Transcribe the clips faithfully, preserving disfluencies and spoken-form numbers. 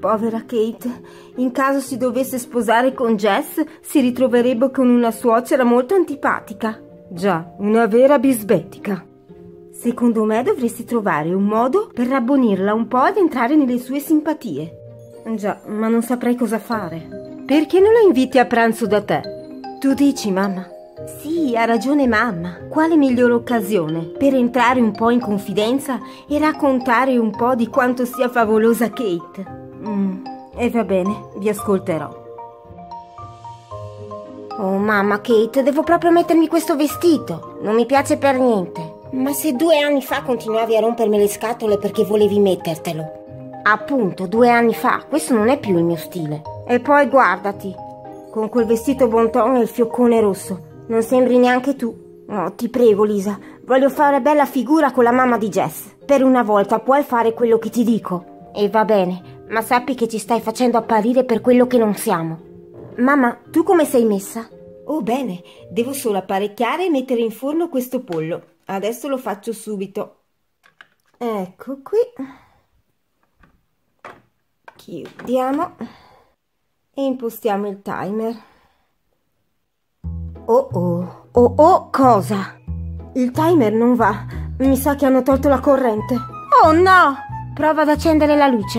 povera Kate. In caso si dovesse sposare con Jess, si ritroverebbe con una suocera molto antipatica. Già, una vera bisbetica. Secondo me dovresti trovare un modo per rabbonirla un po' ad entrare nelle sue simpatie. Già, ma non saprei cosa fare. Perché non la inviti a pranzo da te? Tu dici, mamma? Sì, ha ragione mamma. Quale migliore occasione per entrare un po' in confidenza e raccontare un po' di quanto sia favolosa Kate? Mm, e va bene, vi ascolterò. Oh mamma, Kate, devo proprio mettermi questo vestito. Non mi piace per niente. Ma se due anni fa continuavi a rompermi le scatole perché volevi mettertelo. Appunto, due anni fa. Questo non è più il mio stile. E poi guardati, con quel vestito bon ton e il fioccone rosso. Non sembri neanche tu. Oh, ti prego, Lisa. Voglio fare bella figura con la mamma di Jess. Per una volta puoi fare quello che ti dico. E va bene, ma sappi che ci stai facendo apparire per quello che non siamo. Mamma, tu come sei messa? Oh, bene. Devo solo apparecchiare e mettere in forno questo pollo. Adesso lo faccio subito. Ecco qui. Chiudiamo. E impostiamo il timer. Oh oh, oh oh, cosa? Il timer non va. Mi sa che hanno tolto la corrente. Oh no! Prova ad accendere la luce.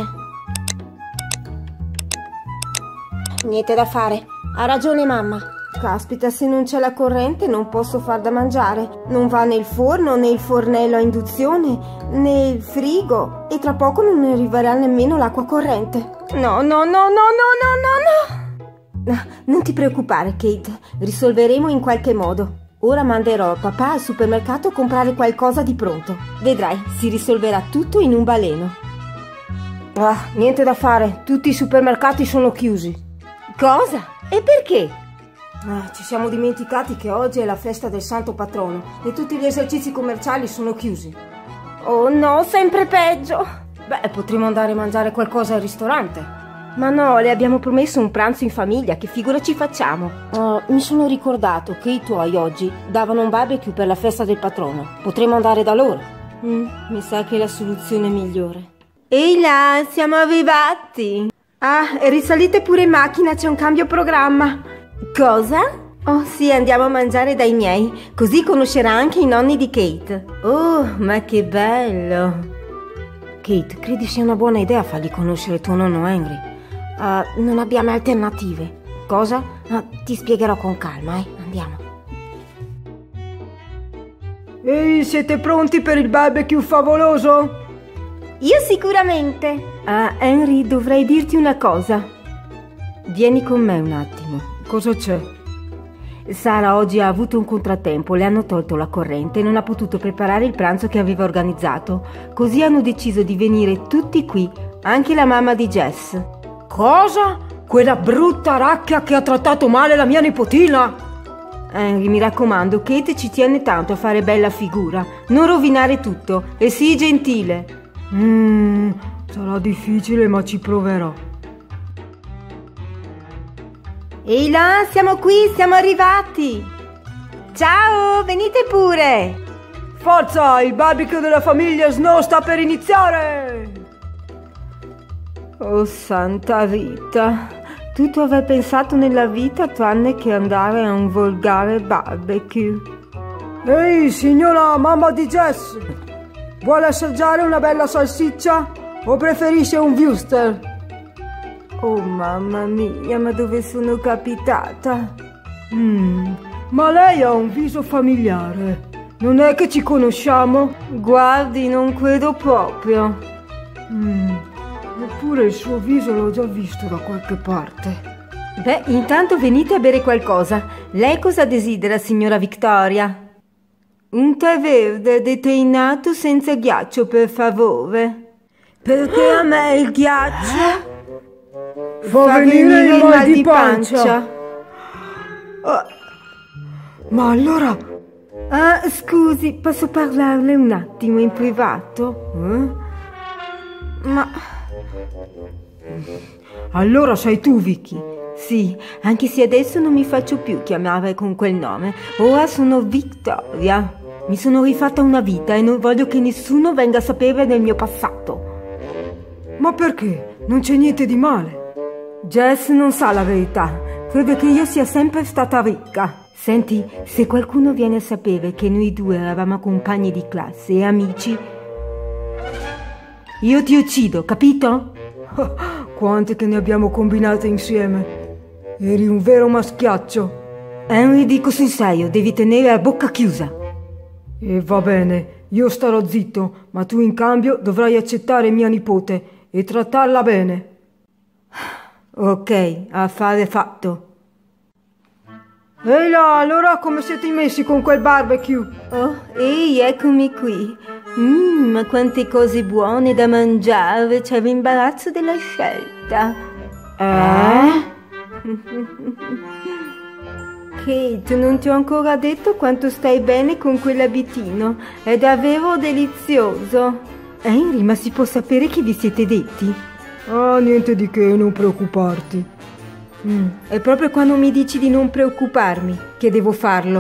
Niente da fare. Ha ragione mamma. Caspita, se non c'è la corrente non posso far da mangiare. Non va né il forno, né il fornello a induzione, né il frigo. E tra poco non arriverà nemmeno l'acqua corrente. No, no, no, no, no, no, no, no! Non ti preoccupare, Kate. Risolveremo in qualche modo. Ora manderò papà al supermercato a comprare qualcosa di pronto. Vedrai, si risolverà tutto in un baleno. Ah, niente da fare. Tutti i supermercati sono chiusi. Cosa? E perché? Ah, ci siamo dimenticati che oggi è la festa del santo patrono e tutti gli esercizi commerciali sono chiusi. Oh no, sempre peggio. Beh, potremmo andare a mangiare qualcosa al ristorante. Ma no, le abbiamo promesso un pranzo in famiglia, che figura ci facciamo? Oh, mi sono ricordato che i tuoi oggi davano un barbecue per la festa del patrono. Potremmo andare da loro. Mm, mi sa che è la soluzione migliore. Ehi là, siamo arrivati. Ah, risalite pure in macchina, c'è un cambio programma. Cosa? Oh sì, andiamo a mangiare dai miei, così conoscerà anche i nonni di Kate. Oh, ma che bello. Kate, credi sia una buona idea fargli conoscere tuo nonno Henry? Uh, non abbiamo alternative. Cosa? Uh, ti spiegherò con calma, eh. Andiamo. Ehi, siete pronti per il barbecue favoloso? Io sicuramente. Ah, Henry, dovrei dirti una cosa. Vieni con me un attimo. Cosa c'è? Sara oggi ha avuto un contrattempo, le hanno tolto la corrente e non ha potuto preparare il pranzo che aveva organizzato. Così hanno deciso di venire tutti qui, anche la mamma di Jess. Cosa? Quella brutta racchia che ha trattato male la mia nipotina? Henry, mi raccomando, Kate ci tiene tanto a fare bella figura. Non rovinare tutto e sii gentile. Mmm, sarà difficile ma ci proverò. Ehi là, siamo qui, siamo arrivati. Ciao, venite pure. Forza, il barbecue della famiglia Snow sta per iniziare. Oh santa vita, tutto aver pensato nella vita tranne che andare a un volgare barbecue. Ehi signora mamma di Jess, vuole assaggiare una bella salsiccia o preferisce un wuster? Oh mamma mia, ma dove sono capitata? Mm, ma lei ha un viso familiare, non è che ci conosciamo? Guardi, non credo proprio. Mm. Eppure il suo viso l'ho già visto da qualche parte. Beh, intanto venite a bere qualcosa. Lei cosa desidera, signora Victoria? Un tè verde deteinato senza ghiaccio, per favore. Perché a me il ghiaccio fa, fa venire il mal, mal di pancia. pancia. Oh. Ma allora... Ah, scusi, posso parlarle un attimo in privato? Eh? Ma... Allora sei tu, Vicky? Sì, anche se adesso non mi faccio più chiamare con quel nome. Ora sono Victoria. Mi sono rifatta una vita e non voglio che nessuno venga a sapere del mio passato. Ma perché? non c'è niente di male. Jess non sa la verità, crede che io sia sempre stata ricca. Senti, se qualcuno viene a sapere che noi due eravamo compagni di classe e amici, io ti uccido, capito? Quante che ne abbiamo combinate insieme. Eri un vero maschiaccio. Henry, dico sul serio, devi tenere la bocca chiusa. E va bene, io starò zitto, ma tu in cambio dovrai accettare mia nipote e trattarla bene. Ok, affare fatto. Ehi là, allora come siete messi con quel barbecue? Oh, ehi, eccomi qui. Mmm, ma quante cose buone da mangiare, c'è l'imbarazzo della scelta. Eh? Kate, non ti ho ancora detto quanto stai bene con quell'abitino. È davvero delizioso. Henry, ma si può sapere che vi siete detti? Ah, niente di che, non preoccuparti. Mm, è proprio quando mi dici di non preoccuparmi che devo farlo.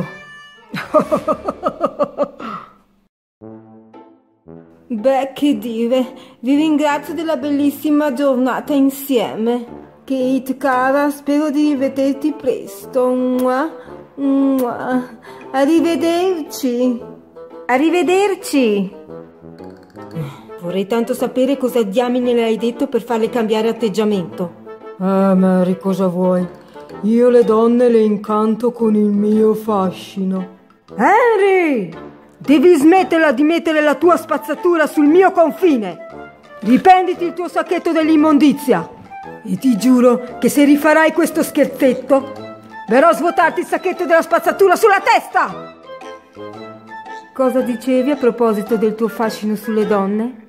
Beh, che dire, vi ringrazio della bellissima giornata insieme. Kate, cara, spero di rivederti presto. Mua, mua. Arrivederci. Arrivederci. Vorrei tanto sapere cosa diamine le hai detto per farle cambiare atteggiamento. Eh, Mary, cosa vuoi? Io le donne le incanto con il mio fascino. Henry! Devi smetterla di mettere la tua spazzatura sul mio confine! Riprenditi il tuo sacchetto dell'immondizia! E ti giuro che se rifarai questo scherzetto, verrò a svuotarti il sacchetto della spazzatura sulla testa! Cosa dicevi a proposito del tuo fascino sulle donne?